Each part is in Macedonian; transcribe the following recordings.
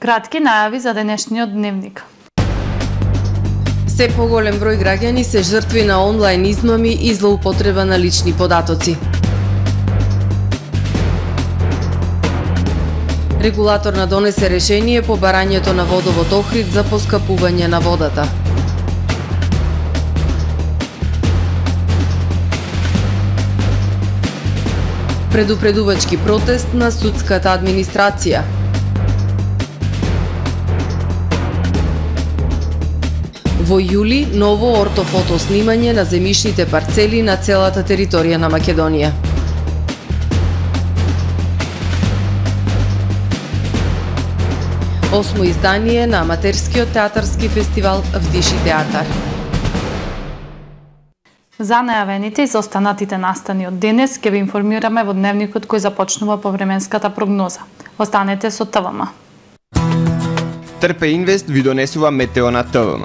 Кратки најави за денешниот дневник. Се поголем број граѓани се жртви на онлайн измами и злоупотреба на лични податоци. Регулаторна донесе решение по барањето на водовод Охрид за поскапување на водата. Предупредувачки протест на судската администрација. Во јули, ново ортофото снимање на земјишните парцели на целата територија на Македонија. Осмо издание на аматерскиот театарски фестивал Вдиши театар. За најавените и за останатите настани од денес ќе ви информираме во дневникот кој започнува по временската прогноза. Останете со ТВМ. Трпе Инвест ви донесува метео на ТВМ.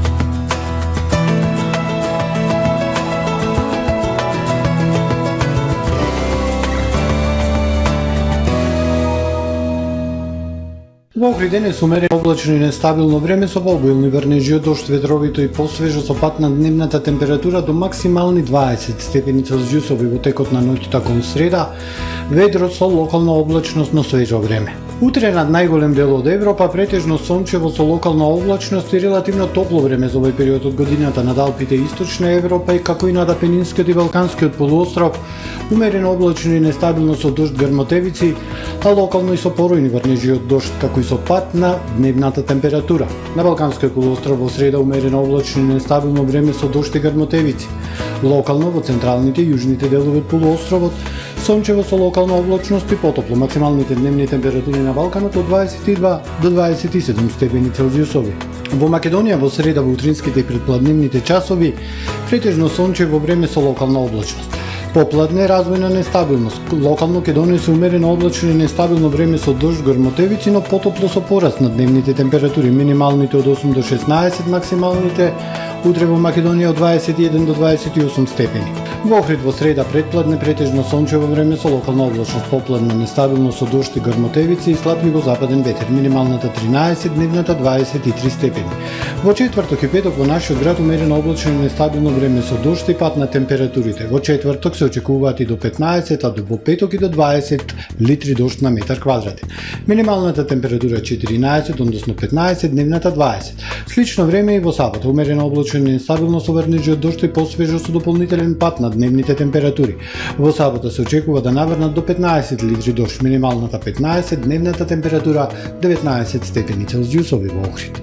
Во Охрид денес умерено облачно и нестабилно време со пообилни врнежи од дожд, ветровито и посвежо со пат на дневната температура до максимални 20 степени Целзиусови во текот на ноќта кон среда, ведро со локална облачност, но свежо време. Утре над најголем дел од Европа претежно сончево со локална облачност и релативно топло време за овој период од годината над Алпите и Источна Европа и како и над Апенинскиот и Балканскиот полуостров, умерено облачно и нестабилно со дожд, грмотевици, а локално и со поројни врнежи од дожд, како и со пат на дневната температура. На Балканскиот полуостров во среда умерено облачно и нестабилно време со дожд и грмотевици. Локално во централните и јужните делови од полуостровот сончево со локална облачност и потопло. Максималните дневни температури на Балканот од 22 до 27 степени Целзиусови. Во Македонија во среда во утринските и предпладневните часови претежно сончево време со локална облачност. Попладне развојна нестабилност. Локално ќе донесе умерено облачно и нестабилно време со дожд, грмотевици, но потопло со пораст на дневните температури, минималните од 8 до 16, максималните утре во Македонија од 21 до 28 степени. Во Охрид во среда предпладне претежно сончево време со локална облачност, попладне нестабилно со дожд и грмотевици и слаб југозападен ветер, минималната 13, дневната 23 степени. Во четврток и петок во нашиот град умерено облачно и нестабилно време со дожд и пат на температурите. Во четврток се очекуваат и до 15, а во петок и до 20 литри дожд на метар квадратен. Минималната температура 14, односно 15, дневната 20. Слично време и во сабота, умерено облачно и нестабилно со врнежи од дожд и посвежо со дополнителен пат на дневните температури. Во сабота се очекува да наврнат до 15 литри дожд, минималната 15, дневната температура 19 степени Целзиусови во Охрид.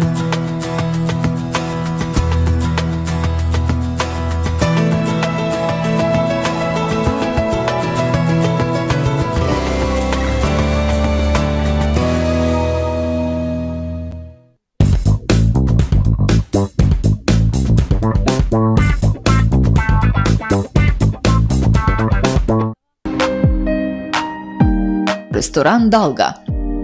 Ресторан Далга.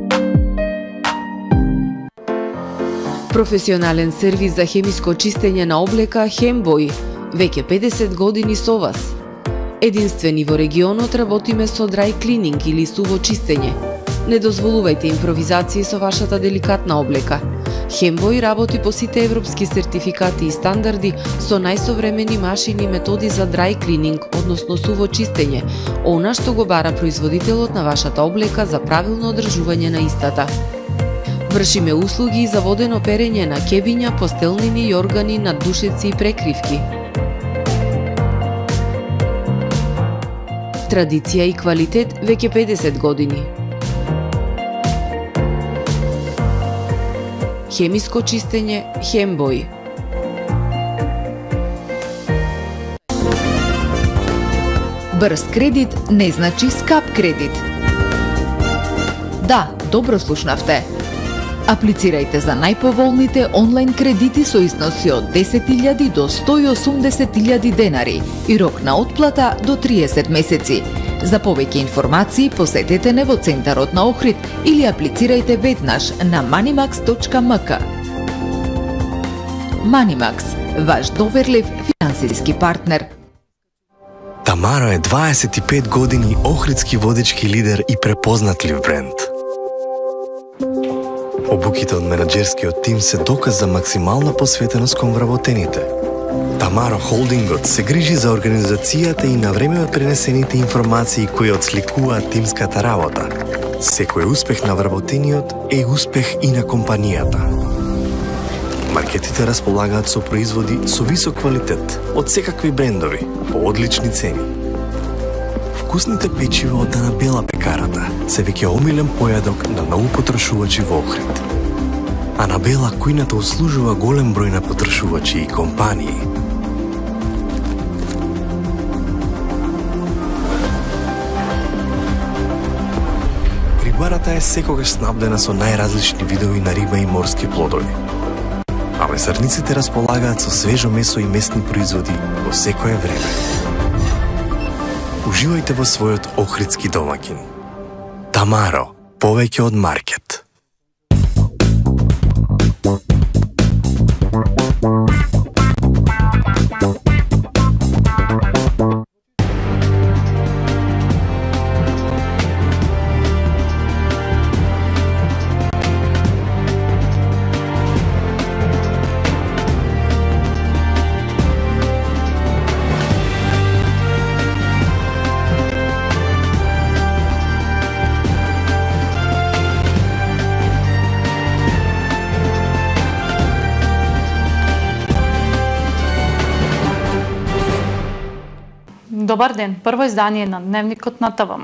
Професионален сервис за хемиско чистење на облека Хембој, веќе 50 години со вас. Единствени во регионот работиме со dry cleaning или суво чистење. Не дозволувајте импровизации со вашата деликатна облека. Хембој работи по сите европски сертификати и стандарди со најсовремени машини и методи за dry cleaning, односно суво чистење, она што го бара производителот на вашата облека за правилно одржување на истата. Вршиме услуги за водено перење на кебиња, постелнини и органи на душеци и прекривки. Традиција и квалитет веќе 50 години. Хемиско чистење Хембој. Брз кредит не значи скап кредит. Да, добро слушнавте. Аплицирајте за најповолните онлайн кредити со износи од 10.000 до 180.000 денари и рок на отплата до 30 месеци. За повеќе информации посетете не во центарот на Охрид или аплицирајте веднаш на manimax.mk. Manimax, ваш доверлив финансиски партнер. Тамаро е 25 години охридски водички лидер и препознатлив бренд. Обуките од менаџерскиот тим се доказ за максимална посветеност кон вработените. Тамаро Холдингот се грижи за организацијата и на време од пренесените информации кои отсликуваат тимската работа. Секој успех на вработениот е успех и на компанијата. Маркетите располагаат со производи со висок квалитет од секакви брендови по одлични цени. Вкусните печива од Анабела пекарата се веќе омилен појадок на многу потрошувачи во Охрид. Анабела кујната услужува голем број на потрошувачи и компании. Рибарата е секогаш снабдена со најразлични видови на риба и морски плодови. А месарниците располагаат со свежо месо и месни производи во секое време. Уживајте во својот охридски домаќин. Тамаро, повеќе од маркет. Добар ден, прво издание на Дневникот на ТВМ.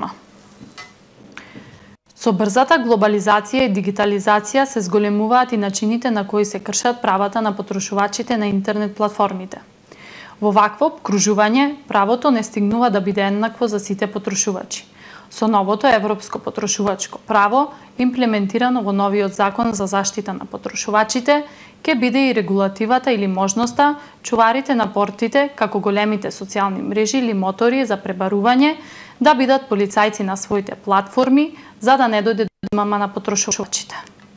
Со брзата глобализација и дигитализација се зголемуваат и начините на кои се кршат правата на потрошувачите на интернет платформите. Во вакво обкружување, правото не стигнува да биде еднакво за сите потрошувачи. Со новото европско потрошувачко право, имплементирано во новиот закон за заштита на потрошувачите, ќе биде и регулативата или можноста чуварите на портите, како големите социјални мрежи или мотори за пребарување, да бидат полицајци на своите платформи, за да не дојде до измама на потрошувачите.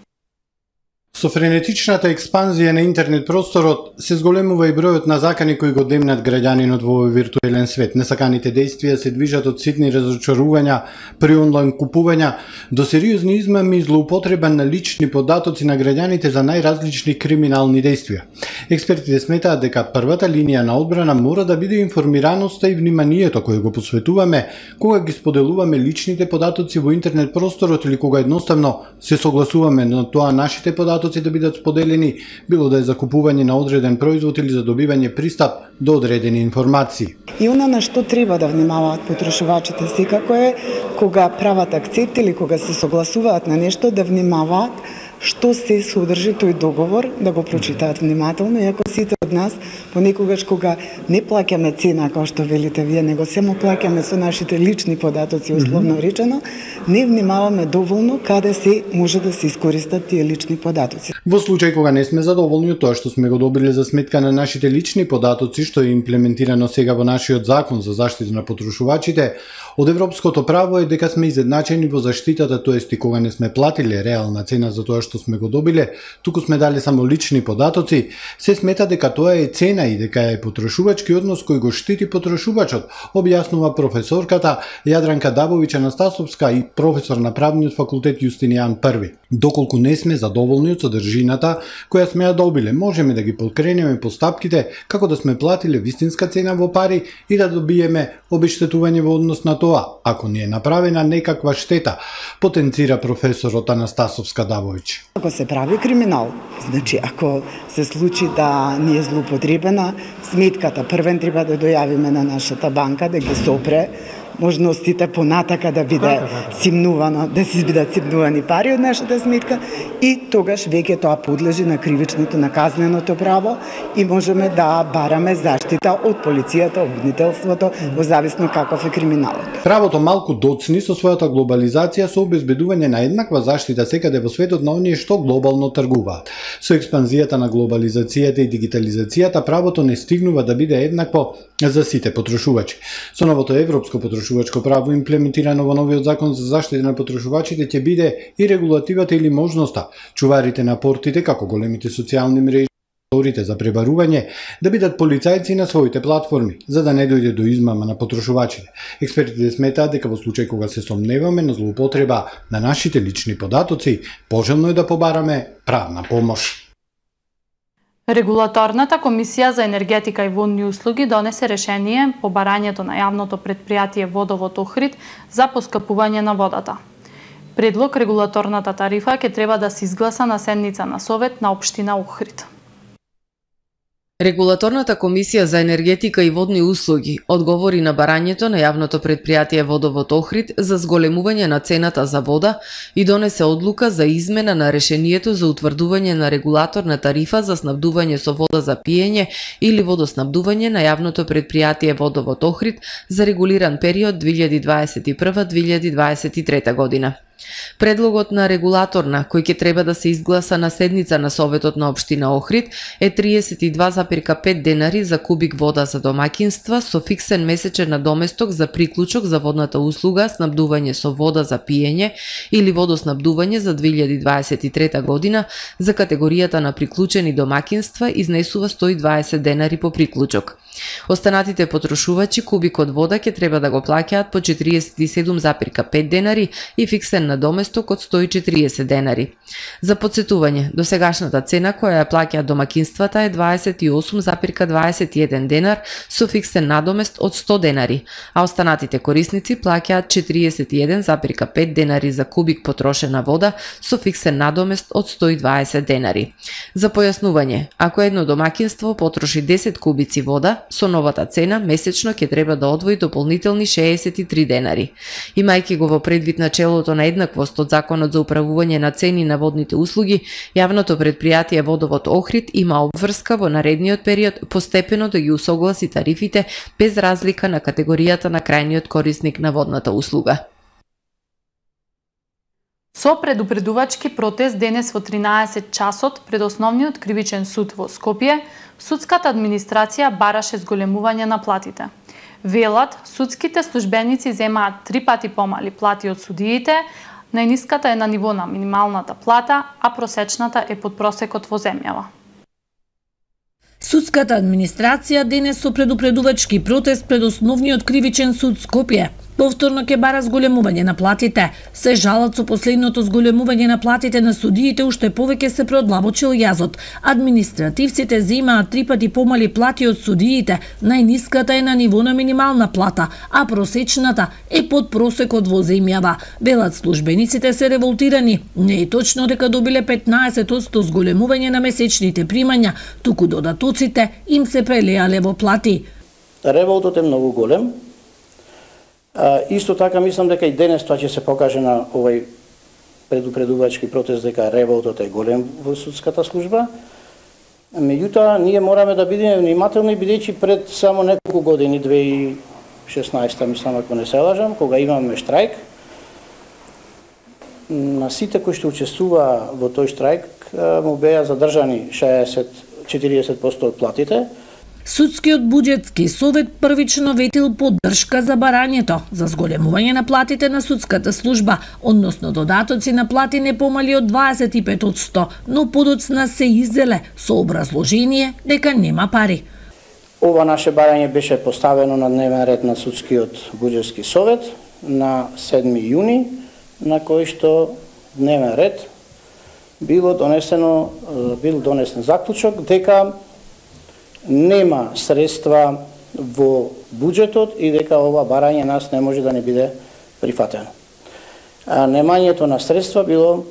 Со френетичната експанзија на интернет просторот се зголемува и бројот на закани кои го демнат граѓанинот во овој виртуелен свет. Несаканите действија се движат од ситни разочарувања при онлайн купувања до сериозни измами и злоупотреба на лични податоци на граѓаните за најразлични криминални действија. Експертите сметаат дека првата линија на одбрана мора да биде информираноста и вниманието кое го посветуваме кога ги споделуваме личните податоци во интернет просторот или кога едноставно се согласуваме на тоа нашите податоци да бидат споделени, било да е за купување на одреден производ или за добивање пристап до одредени информации. И она на што треба да внимаваат потрошувачите секако е кога прават акцепт или кога се согласуваат на нешто да внимаваат што се содржи тој договор, да го прочитаат внимателно, иако сите од нас понекогаш кога не плаќаме цена, како што велите вие, него само плаќаме со нашите лични податоци, условно речено, не внимаваме доволно каде се може да се искористат тие лични податоци. Во случај кога не сме задоволни од тоа што сме го добиле за сметка на нашите лични податоци, што е имплементирано сега во нашиот закон за заштита на потрошувачите, од европското право е дека сме изедначени во заштитата, тоест и кога не сме платиле реална цена за тоа што сме го добиле, туку сме дали само лични податоци, се смета дека тоа е цена и дека е потрошувачки однос кој го штити потрошувачот, објаснува професорката Јадранка Дабовиќ Анастасовска и професор на правниот факултет Јустинијан I. Доколку не сме задоволни од содржината која сме ја добиле, можеме да ги подкренеме постапките како да сме платиле вистинска цена во пари и да добиеме обештетување во однос на тоа, ако ни е направена некаква штета, потенцира професорот Анастасовска Дабовиќ. Ако се прави криминал, значи ако се случи да ни е злоупотребена сметката, првен треба да дојавиме на нашата банка да ги сопре можностите понатака да биде симнувано, да се бидат симнувани пари од нашата сметка и тогаш веќе тоа подлежи на кривичното, на казненото право и можеме да бараме заштита од полицијата, обвинителството, во зависно каков е криминалот. Правото малку доцни со својата глобализација со обезбедување на еднаква заштита секаде во светот на оние што глобално тргуваат. Со експанзијата на глобализацијата и дигитализацијата правото не стигнува да биде еднакво за сите потрошувачи. Со новото европско потрошувачко право имплементирано во новиот закон за заштита на потрошувачите ќе биде и регулативата или можноста чуварите на портите како големите социјални мрежи моторите за пребарување да бидат полицајци на своите платформи, за да не дојде до измама на потрошувачите. Експертите сметаат дека во случај кога се сомневаме на злоупотреба на нашите лични податоци, пожелно е да побараме правна помош. Регулаторната комисија за енергетика и водни услуги донесе решение по барањето на јавното предпријатие Водовод Охрид за поскапување на водата. Предлог регулаторната тарифа ќе треба да се изгласа на седница на Совет на општина Охрид. Регулаторната комисија за енергетика и водни услуги одговори на барањето на јавното предпријатие Водовод Охрид за зголемување на цената за вода и донесе одлука за измена на решението за утврдување на регулаторна тарифа за снабдување со вода за пиење или водоснабдување на јавното предпријатие Водовод Охрид за регулиран период 2021-2023 година. Предлогот на регулаторна, кој ќе треба да се изгласа на седница на Советот на општина Охрид, е 32,5 денари за кубик вода за домаќинства со фиксен месечен надоместок за приклучок за водната услуга снабдување со вода за пиење или водоснабдување за 2023 година за категоријата на приклучени домаќинства изнесува 120 денари по приклучок. Останатите потрошувачи кубикот вода ќе треба да го плаќаат по 47,5 денари и фиксен надоместок од 140 денари. За подсетување, досегашната цена која ја плаќаат домаќинствата е 28,21 денар со фиксен надомест од 100 денари, а останатите корисници плаќаат 41,5 денари за кубик потрошена вода со фиксен надомест од 120 денари. За појаснување, ако едно домаќинство потроши 10 кубици вода, со новата цена месечно ќе треба да одвои дополнителни 63 денари. Имајќи го во предвид начелото на еднаквост од Законот за управување на цени на водните услуги, јавното предпријатие Водовод Охрид има обврска во наредниот период постепено да ги усогласи тарифите без разлика на категоријата на крајниот корисник на водната услуга. Со предупредувачки протест денес во 13 часот пред Основниот кривичен суд во Скопје, судската администрација бараше зголемување на платите. Велат, судските службеници земаат 3 пати помали плати од судиите, најниската е на ниво на минималната плата, а просечната е под просекот во земјава. Судската администрација денес со предупредувачки протест пред Основниот кривичен суд Скопје повторно ќе бара зголемување на платите. Се жалат со последното зголемување на платите на судиите уште повеќе се продлабочил јазот. Административците земаат 3 пати помали плати од судиите, најниската е на ниво на минимална плата, а просечната е под просекот во земјава. Велат службениците се револтирани. Не е точно дека добиле 15% зголемување на месечните примања, туку додатоците им се прелеале во плати. Револтот е многу голем. Исто така мислам дека и денес тоа ќе се покаже на овој предупредувачки протест дека револтот е голем во судската служба. Меѓутоа, ние мораме да бидеме внимателни, бидејќи пред само неколку години, 2016 мислам ако не се лажам, кога имаме штрајк, на сите кои што учествува во тој штрајк му беа задржани 40% од платите. Судскиот буџетски совет првично ветил поддршка за барањето за зголемување на платите на судската служба, односно додатоци на плати не помали од 25%, но подоцна се изделе со образложение дека нема пари. Ова наше барање беше поставено на дневен ред на судскиот буџетски совет на 7 јуни, на кој што дневен ред бил донесен заклучок дека нема средства во буџетот и дека ова барање нас не може да не биде прифатено. Немањето на средства било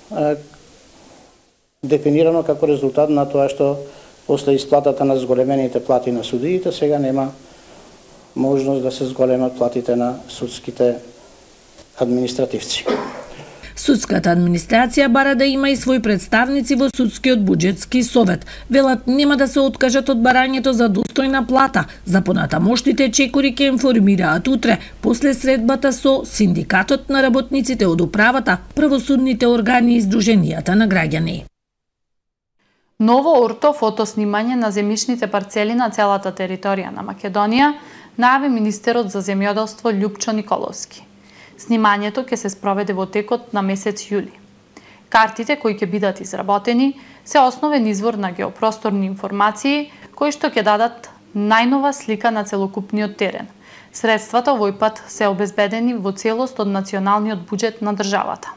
дефинирано како резултат на тоа што после исплатата на зголемените плати на судиите сега нема можност да се зголемат платите на судските административци. Судската администрација бара да има и своји представници во судскиот буџетски совет. Велат нема да се откажат од барањето за достојна плата. За понатамошните чекори ќе информираат утре, после средбата со синдикатот на работниците од управата, правосудните органи и издруженијата на граѓани. Ново орто фотоснимање на земјишните парцели на целата територија на Македонија најави министерот за земјоделство Љупчо Николовски. Снимањето ќе се спроведе во текот на месец јули. Картите кои ќе бидат изработени се основен извор на геопросторни информации кои што ќе дадат најнова слика на целокупниот терен. Средствата овој пат се обезбедени во целост од националниот буџет на државата.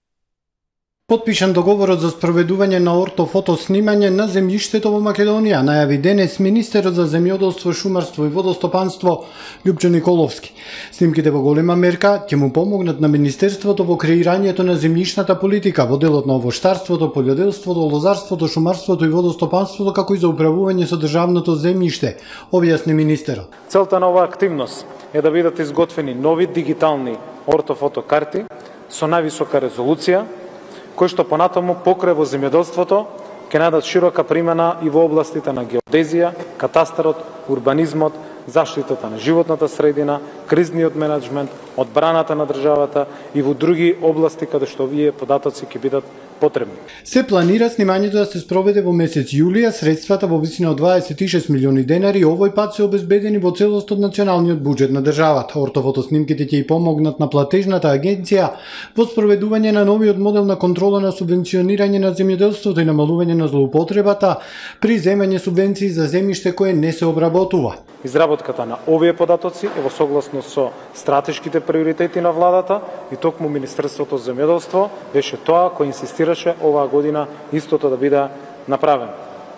Потпишан договорот за спроведување на ортофото снимање на земјиштето во Македонија, најави денес министерот за земјоделство, шумарство и водостопанство Љупчо Николовски. Снимките во голема мерка ќе му помогнат на министерството во креирањето на земјишната политика во делот на овоштарството, пољоделството, лозарството, шумарството и водостопанството, како и за управување со државното земјиште, објасни министерот. Целта на оваа активност е да бидат изготвени нови дигитални ортофото карти со највисока резолуција, кои што понатаму покрај во земјоделството ќе најдат широка примена и во областите на геодезија, катастарот, урбанизмот, заштитата на животната средина, кризниот менеджмент, одбраната на државата и во други области каде што овие податоци ќе бидат потребни. Се планира снимањето да се спроведе во месец јули, а средствата во висина од 26 милиони денари овој пат се обезбедени во целост од националниот буџет на државата. Ортофото снимките ќе и помогнат на платежната агенција во спроведување на новиот модел на контрола на субвенционирање на земјоделството и намалување на злоупотребата при земање субвенции за земјиште кое не се обработува. Изработката на овие податоци е во согласност со стратешките приоритети на владата и токму Министерството за земјоделство беше тоа кој инсистираше оваа година истото да биде направено.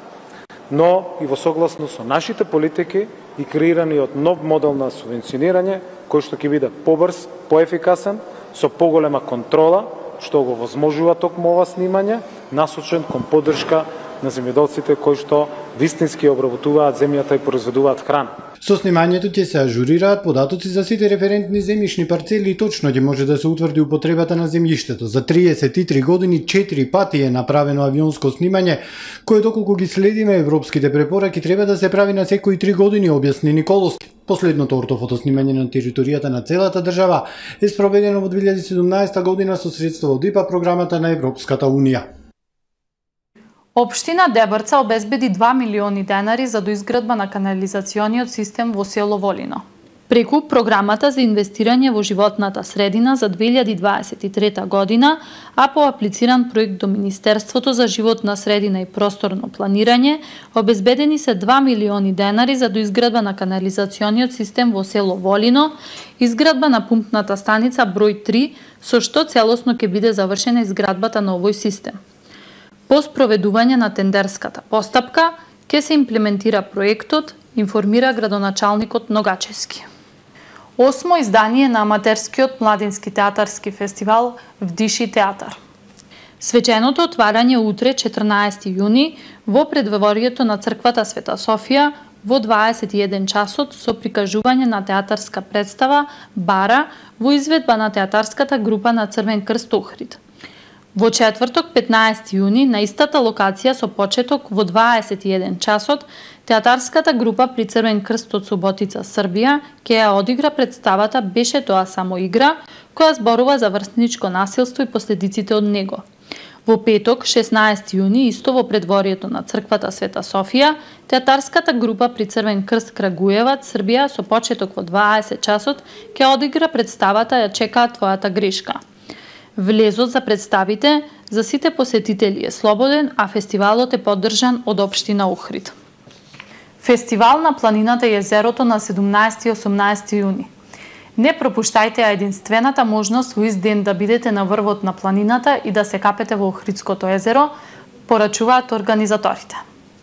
Но и во согласност со нашите политики и креираниот нов модел на субвенционирање кој што ќе биде побрз, поефикасен, со поголема контрола, што го возможува токму ова снимање, насочен кон поддршка на земјоделците кои што вистински обработуваат земјата и произведуваат храна. Со снимањето ќе се ажурираат податоци за сите референтни земјишни парцели и точно ќе може да се утврди употребата на земјиштето. За 33 години 4 пати е направено авионско снимање, кое доколку ги следиме европските препораки треба да се прави на секои 3 години, објасни Николовски. Последното ортофото снимање на територијата на целата држава е спроведено во 2017 година со средства од ИПА програмата на Европската Унија. Општина Дебрца обезбеди 2 милиони денари за доизградба на канализациониот систем во село Волино. Преку програмата за инвестирање во животната средина за 2023 година, а по аплициран проект до Министерството за животна средина и просторно планирање, обезбедени се 2 милиони денари за доизградба на канализациониот систем во село Волино, изградба на пумпната станица број 3, со што целосно ќе биде завршена изградбата на овој систем. По спроведување на тендерската постапка, ќе се имплементира проектот, информира градоначалникот Ногачевски. 8 издание на аматерскиот младински театарски фестивал Вдиши театар. Свеченото отварање утре 14 јуни во преддворието на црквата Света Софија во 21 часот со прикажување на театарска представа Бара во изведба на театарската група на Црвен крст Охрид. Во четврток 15 јуни на истата локација со почеток во 21 часот театарската група при Црвен крст од Суботица, Србија ќе ја одигра представата Беше тоа само игра, која зборува за врсничко насилство и последиците од него. Во петок 16 јуни исто во предворието на црквата Света Софија театарската група при Црвен крст Крагуеваc, Србија со почеток во 20 часот ќе одигра представата Ја чекаат твојата грешка. Влезот за представите за сите посетители е слободен, а фестивалот е поддржан од општина Охрид. Фестивал на планината и езерото на 17 и 18 јуни. Не пропуштајте единствената можност во ист ден да бидете на врвот на планината и да се капете во Охридското езеро, порачуваат организаторите.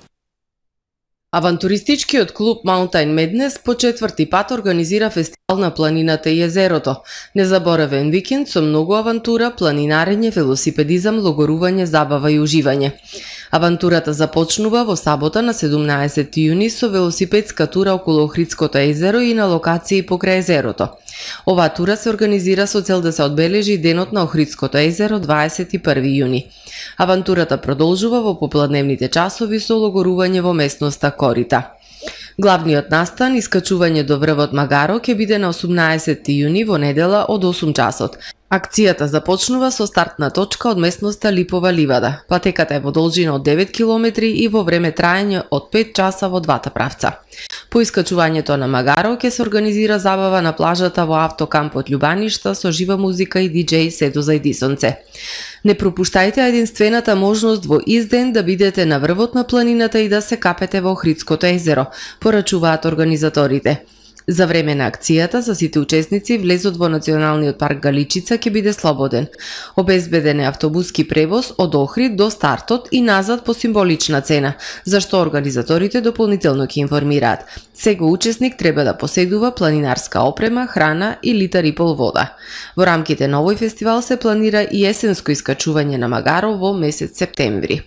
Авантуристичкиот клуб Mountain Madness по четврти пат организира фестивал на планината и езерото. Незаборавен викенд со многу авантура, планинарење, велосипедизам, логорување, забава и уживање. Авантурата започнува во сабота на 17 јуни со велосипедска тура околу Охридското езеро и на локации покрај езерото. Оваа тура се организира со цел да се одбележи денот на Охридското езеро 21 јуни. Авантурата продолжува во попладневните часови со логорување во местноста Корита. Главниот настан, искачување до врвот Магаро, ќе биде на 18 јуни во недела од 8 часот. Акцијата започнува со стартна точка од местноста Липова ливада. Патеката е во должина од 9 км и во време траење од 5 часа во двата правца. По искачувањето на Магаро ќе се организира забава на плажата во автокампот Љубаништа со жива музика и диџеј сето за Едисонце. Не пропуштајте единствената можност во изден да бидете на врвот на планината и да се капете во Охридското езеро, порачуваат организаторите. За време на акцијата за сите учесници влезот во Националниот парк Галичица ќе биде слободен. Обезбеден е автобуски превоз од Охрид до стартот и назад по символична цена, за што организаторите дополнително ќе информираат. Секој учесник треба да поседува планинарска опрема, храна и литар и пол вода. Во рамките на овој фестивал се планира и есенско искачување на Магаро во месец септември.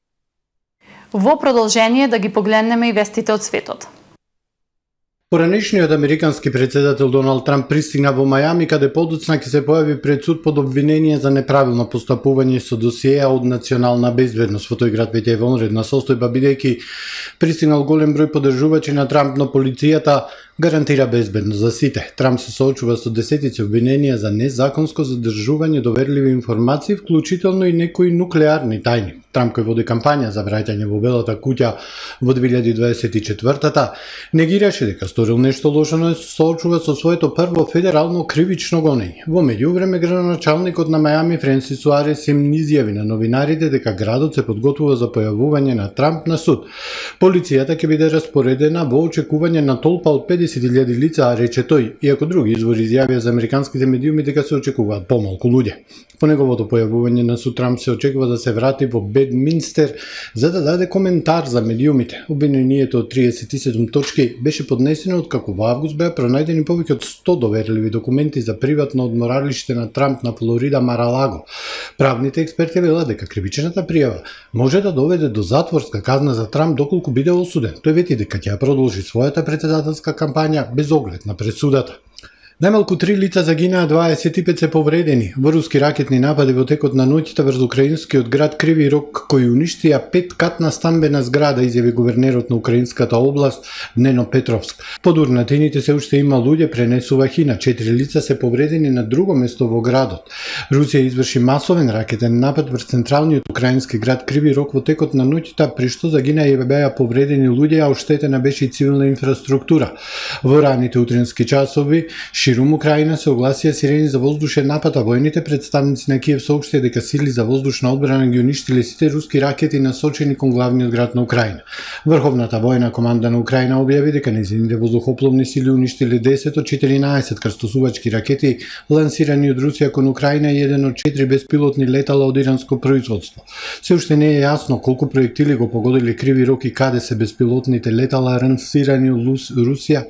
Во продолжение да ги погледнеме и вестите од светот. Поранешниот американски председател Доналд Трамп пристигна во Мајами, каде подоцна ќе се појави пред суд под обвинение за неправилно постапување со досиеа од национална безбедност. Во тој град веќе е вонредна состојба, бидејќи пристигнал голем број поддржувачи на Трамп, но полицијата гарантира безбедност за сите. Трамп се соочува со десетици обвиненија за незаконско задржување доверливи информации, вклучително и некои нуклеарни тајни. Трамп, кој води кампања за враќање во Белата куќа во 2024-та, негираше дека сторил нешто лошо, но се соочува со своето прво федерално кривично гонење. Во меѓувреме, градоначалникот на Мајами Френсис Суарес им изјави на новинарите дека градот се подготвува за појавување на Трамп на суд. Полицијата ќе биде распоредена во очекување на толпа од 50.000 лица, рече тој, иако други извори изјавија за американските медиуми дека се очекуваат помалку луѓе. По неговото појавување на суд Трамп се очекува да се врати во Бедминстер за да даде коментар за медиумите. Обвинението од 37 точки беше поднесено откако во август беа пронајдени повеќе од 100 доверливи документи за приватно одморалиште на Трамп на Флорида Маралаго. Правните експерти велат дека кривичната пријава може да доведе до затворска казна за Трамп доколку биде осуден. Тој вети дека ќе ја продолжи својата председателска кампања без оглед на пресудата. Најмалку 3 лица загинаа, 25 се повредени во руски ракетни напади во текот на ноќта врз украинскиот град Криви Рог, кои уништија 5-катна стамбена зграда, изјави гувернерот на украинската област Нено Петровск. Под урнатините се уште има луѓе, пренесува хина. 4 лица се повредени на друго место во градот. Русија изврши масовен ракетен напад врз централниот украински град Криви Рог во текот на ноќта, при што загинаа и беа повредени луѓе, а оштетена беше и цивилна инфраструктура. Во раните утрински часови ширум Украина се огласија сирени за воздушен напад, а војните представници на Киев соопштија дека сили за воздушна одбрана ги уништиле сите руски ракети насочени кон главниот град на Украина. Врховната војна команда на Украина објави дека нејзините воздухопловни сили уништиле 10 од 14 крстосувачки ракети лансирани од Русија кон Украина и еден од 4 беспилотни летала од иранско производство. Се уште не е јасно колку проектили го погодиле Криви Рог и каде се беспилотните летала лансирани од Русија.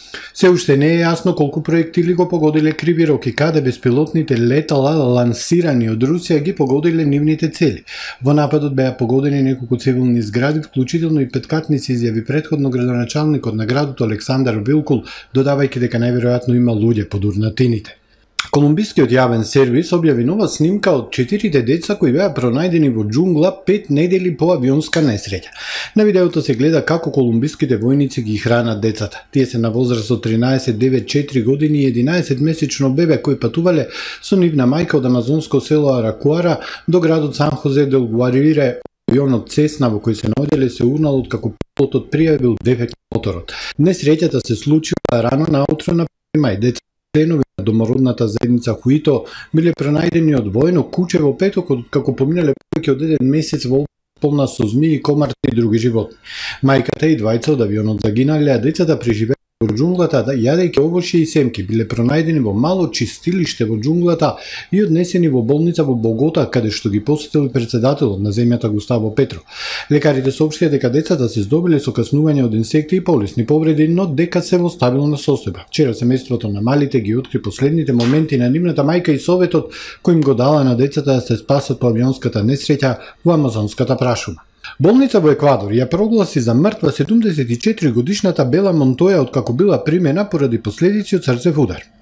Се уште не е јасно колку проектили го погодиле Криви Рог и каде беспилотните летала лансирани од Русија ги погодиле нивните цели. Во нападот беа погодени неколку цивилни згради, вклучително и петкатници, изјави претходно градоначалникот на градот Александар Вилкул, додавајќи дека најверојатно има луѓе под урнатините. Колумбискиот јавен сервис објави нова снимка од 4 деца кои беа пронајдени во џунгла 5 недели по авионска несреќа. На видеото се гледа како колумбиските војници ги хранат децата. Тие се на возраст од 13, 9, 4 години и 11 месечно бебе кои патувале со нивна мајка од амазонско село Аракуара до градот Сан Хозе дел Гуарире. Авионот Цесна во кој се наоѓале се урнал откако пилотот пријавил дефект на моторот. Несреќата се случила рано наутро на 1 мај. Деца членови на домородната заедница Хуито биле пронајдени од воено куче во петокот како поминале повеќе од 1 месец во полна со змии, комарци и други животни. Мајката и двајца од авионот загинале, а децата преживеа во џунглата, јадејќи овошје и семки, биле пронајдени во мало чистилиште во џунглата и однесени во болница во Богота, каде што ги посетил председателот на земјата Густаво Петро. Лекарите соопштија дека децата се здобиле со каснување од инсекти и полесни повреди, но дека се во стабилна состојба. Вчера семејството на малите ги откри последните моменти на нивната мајка и советот кој им го дала на децата да се спасат по авионската несреќа во амазонската прашума. Болница во Еквадор ја прогласи за мртва 74 годишната Бела Монтоја откако била примена поради последици од срцев удар.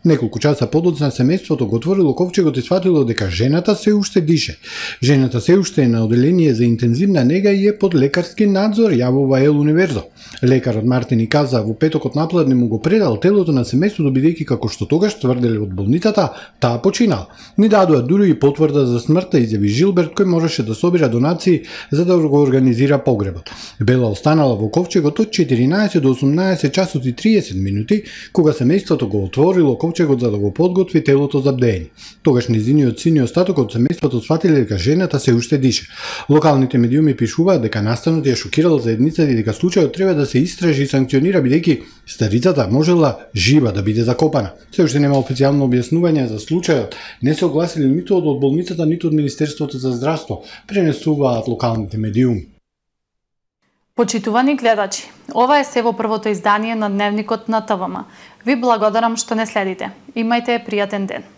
Неколку часа подоцна семејството го отворило ковчегот и сватило дека жената се уште дише. Жената се уште е на оделение за интензивна нега и е под лекарски надзор, јавува Ел Универзо. Лекарот Мартини каза во петокот напладне му го предал телото на семејството бидејќи како што тогаш тврделе од болницата, таа починала. Ни дадоа дури и потврда за смртта, изјави Жилберт, кој можеше да собира донации за да го организира погребот. Бела останала во ковчегот од 14 до 18 часот и 30 минути, кога семејството го отворило ковчегот за да го подготви телото за бдење. Тогаш незиниот син и остаток од семејството сфатиле дека жената се уште дише. Локалните медиуми пишуваат дека настанот ја шокирал заедницата и дека случајот треба да се истражи и санкционира бидејќи старицата можела жива да биде закопана. Се уште нема официјално објаснување за случајот, не се огласили ниту од болницата, ниту од Министерството за здравство, пренесуваат локалните медиуми. Почитувани гледачи, ова е се во првото издание на Дневникот на ТВМ. Ви благодарам што не следите. Имајте пријатен ден.